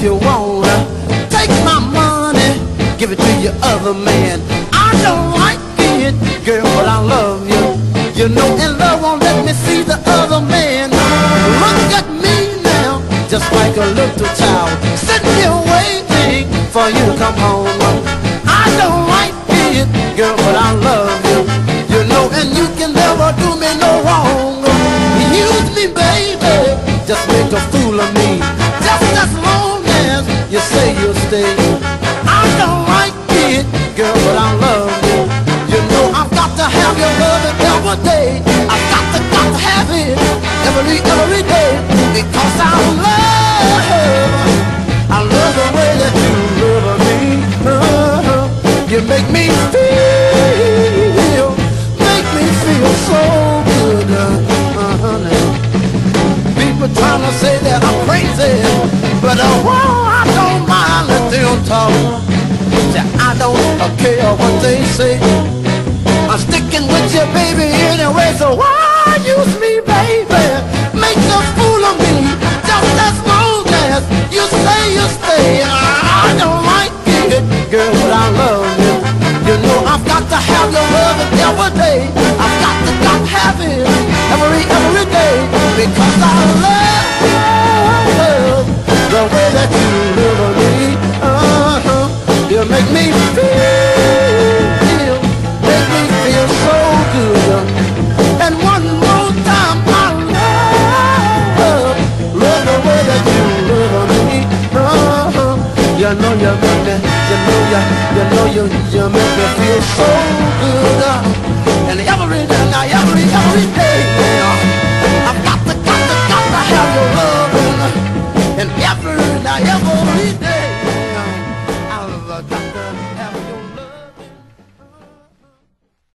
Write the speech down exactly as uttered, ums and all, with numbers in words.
you want, take my money, give it to your other man. I don't like it, girl, but I love you. You know, and love won't let me see the other man. Look at me now, just like a little child, sitting here waiting for you to come home. I don't like it, girl, but I love you. You know, and you can never do me no wrong. Use me, baby, just make a fool of me, just as long as you say you'll stay. I don't like it, girl, but I love you. You know I've got to have your love every day. I've got to, got to have it every, every day, because I love, I love the way that you love me. Uh, you make me feel, make me feel so good. Uh, honey. People trying to say that I'm crazy, but uh, well, I don't mind let them talk. I don't care what they say. I'm sticking with you, baby, anyway. So why use me, baby? Make a fool of me, just as long as you say you stay. I don't like it, girl, but I love you. You know I've got to have your love every day. I've got to, got to have it every, every day, because I love the way that you love me. Uh-huh. You make me feel, make me feel so good. And one more time, I love, love the way that you love me. Uh-huh. You know you make me, you know you, you know you, you make me feel so good. And every day, now every, every day.